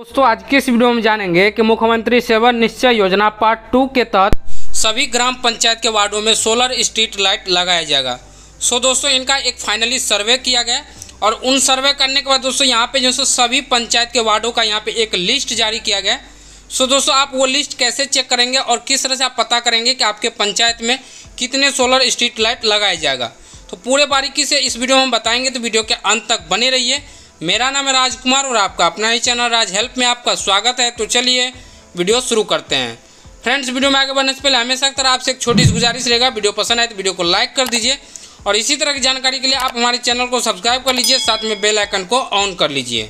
दोस्तों आज की इस वीडियो में जानेंगे कि मुख्यमंत्री सेवा निश्चय योजना पार्ट 2 के तहत सभी ग्राम पंचायत के वार्डों में सोलर स्ट्रीट लाइट लगाया जाएगा। दोस्तों इनका एक फाइनली सर्वे किया गया और उन सर्वे करने के बाद दोस्तों यहाँ पे जो सभी पंचायत के वार्डों का यहाँ पे एक लिस्ट जारी किया गया। दोस्तों आप वो लिस्ट कैसे चेक करेंगे और किस तरह से आप पता करेंगे कि आपके पंचायत में कितने सोलर स्ट्रीट लाइट लगाया जाएगा, तो पूरे बारीकी से इस वीडियो में हम बताएंगे, तो वीडियो के अंत तक बने रहिए। मेरा नाम है राजकुमार और आपका अपना ही चैनल राज हेल्प में आपका स्वागत है। तो चलिए वीडियो शुरू करते हैं। फ्रेंड्स, वीडियो में आगे बढ़ने से पहले हमेशा की तरह आपसे एक छोटी सी गुजारिश रहेगा, वीडियो पसंद आए तो वीडियो को लाइक कर दीजिए और इसी तरह की जानकारी के लिए आप हमारे चैनल को सब्सक्राइब कर लीजिए, साथ में बेल आइकन को ऑन कर लीजिए।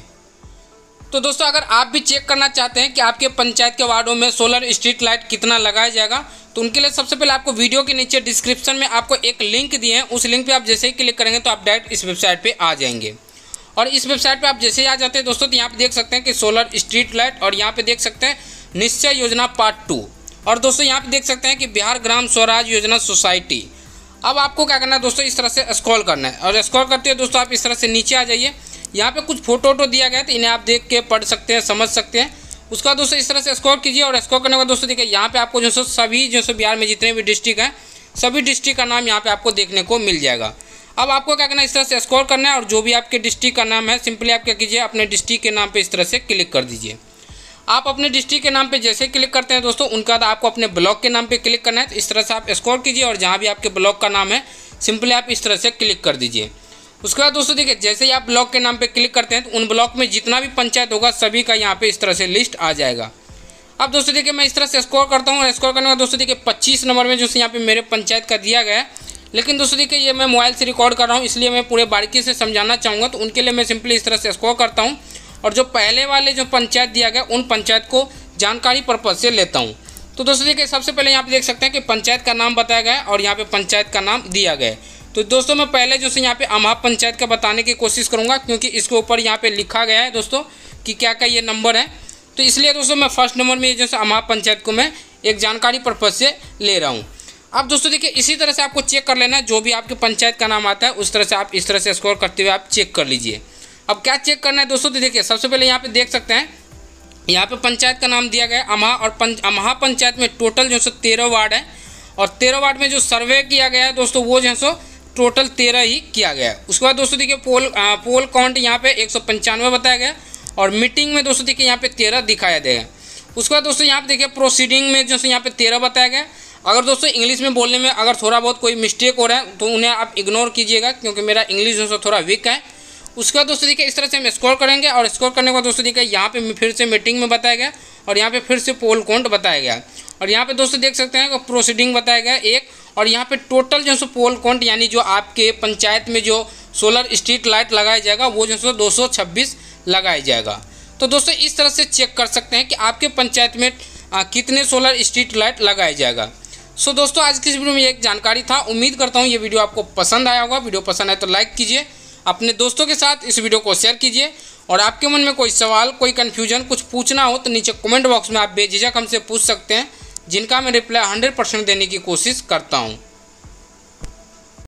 तो दोस्तों अगर आप भी चेक करना चाहते हैं कि आपके पंचायत के वार्डों में सोलर स्ट्रीट लाइट कितना लगाया जाएगा, तो उनके लिए सबसे पहले आपको वीडियो के नीचे डिस्क्रिप्शन में आपको एक लिंक दिए हैं, उस लिंक पे आप जैसे ही क्लिक करेंगे तो आप डायरेक्ट इस वेबसाइट पे आ जाएंगे। और इस वेबसाइट पे आप जैसे ही आ जाते हैं दोस्तों, तो यहाँ पे देख सकते हैं कि सोलर स्ट्रीट लाइट और यहाँ पे देख सकते हैं निश्चय योजना पार्ट 2 और दोस्तों यहाँ पे देख सकते हैं कि बिहार ग्राम स्वराज योजना सोसाइटी। अब आपको क्या करना है दोस्तों, इस तरह से स्क्रॉल करना है और स्क्रॉल करते हुए दोस्तों आप इस तरह से नीचे आ जाइए। यहाँ पे कुछ फोटो दिया गया है, तो इन्हें आप देख के पढ़ सकते हैं, समझ सकते हैं। उसका दोस्तों इस तरह से स्क्रॉल कीजिए और स्क्रॉल करने के बाद दोस्तों देखिए यहाँ पे आपको जो सभी बिहार में जितने भी डिस्ट्रिक्ट हैं सभी डिस्ट्रिक्ट का नाम यहाँ पे आपको देखने को मिल जाएगा। अब आपको क्या करना है, इस तरह से स्क्रॉल करना है और जो भी आपके डिस्ट्रिक्ट का नाम है सिंपली आप क्या कीजिए, अपने डिस्ट्रिक्ट के नाम पे इस तरह से क्लिक कर दीजिए। आप अपने डिस्ट्रिक्ट के नाम पे जैसे क्लिक करते हैं दोस्तों, उनका बाद आपको अपने ब्लॉक के नाम पे क्लिक करना है। तो इस तरह से आप स्क्रॉल कीजिए और जहाँ भी आपके ब्लॉक का नाम है सिंपली आप इस तरह से क्लिक कर दीजिए। उसके बाद दोस्तों देखिए जैसे ही आप ब्लॉक के नाम पे क्लिक करते हैं तो उन ब्लॉक में जितना भी पंचायत होगा सभी का यहाँ पे इस तरह से लिस्ट आ जाएगा। अब दोस्तों देखिए मैं इस तरह से स्क्रॉल करता हूँ और स्क्रॉल करने के बाद दोस्तों देखिए 25 नंबर में जो यहाँ पे मेरे पंचायत का दिया गया है, लेकिन दोस्तों देखिए ये मैं मोबाइल से रिकॉर्ड कर रहा हूँ इसलिए मैं पूरे बारीकी से समझाना चाहूँगा, तो उनके लिए मैं सिंपली इस तरह से स्क्रॉल करता हूँ और जो पहले वाले जो पंचायत दिया गया उन पंचायत को जानकारी पर्पज से लेता हूँ। तो दोस्तों देखिए सबसे पहले यहाँ पे देख सकते हैं कि पंचायत का नाम बताया गया है और यहाँ पे पंचायत का नाम दिया गया है। तो दोस्तों मैं पहले जो यहाँ पे अमहा पंचायत का बताने की कोशिश करूँगा, क्योंकि इसके ऊपर यहाँ पे लिखा गया है दोस्तों कि क्या क्या ये नंबर है, तो इसलिए दोस्तों मैं फर्स्ट नंबर में जैसे अमहा पंचायत को मैं एक जानकारी पर्पज से ले रहा हूँ। अब दोस्तों देखिए इसी तरह से आपको चेक कर लेना है, जो भी आपके पंचायत का नाम आता है उस तरह से आप इस तरह से स्क्रॉल करते हुए आप चेक कर लीजिए। अब क्या चेक करना है दोस्तों, तो देखिए सबसे पहले यहाँ पे देख सकते हैं यहाँ पे पंचायत का नाम दिया गया है अमहा और अमहा पंचायत में टोटल जो 13 वार्ड है और 13 वार्ड में जो सर्वे किया गया है दोस्तों वो जो टोटल 13 ही किया गया है। उसके बाद दोस्तों देखिए पोल काउंट यहाँ पे 195 बताया गया और मीटिंग में दोस्तों देखिए यहाँ पे 13 दिखाया गया। उसके बाद दोस्तों यहाँ पे देखिए प्रोसीडिंग में जो यहाँ पे 13 बताया गया। अगर दोस्तों इंग्लिश में बोलने में अगर थोड़ा बहुत कोई मिस्टेक हो रहा है तो उन्हें आप इग्नोर कीजिएगा, क्योंकि मेरा इंग्लिश जो थोड़ा वीक है। उसके बाद दोस्तों देखिए इस तरह से हम स्क्रॉल करेंगे और स्क्रॉल करने के बाद दोस्तों देखिए यहाँ पे फिर से मीटिंग में बताया गया और यहाँ पे फिर से पोल काउंट बताया गया और यहाँ पे दोस्तों देख सकते हैं कि प्रोसीडिंग बताया गया एक और यहाँ पे टोटल जो पोल काउंट यानी जो आपके पंचायत में जो सोलर स्ट्रीट लाइट लगाया जाएगा वो जो 226 लगाया जाएगा। तो दोस्तों इस तरह से चेक कर सकते हैं कि आपके पंचायत में कितने सोलर स्ट्रीट लाइट लगाया जाएगा। दोस्तों आज की इस वीडियो में एक जानकारी था, उम्मीद करता हूँ ये वीडियो आपको पसंद आया होगा। वीडियो पसंद आए तो लाइक कीजिए, अपने दोस्तों के साथ इस वीडियो को शेयर कीजिए और आपके मन में कोई सवाल कोई कन्फ्यूजन कुछ पूछना हो तो नीचे कमेंट बॉक्स में आप बेझिझक हमसे पूछ सकते हैं, जिनका मैं रिप्लाई 100% देने की कोशिश करता हूँ।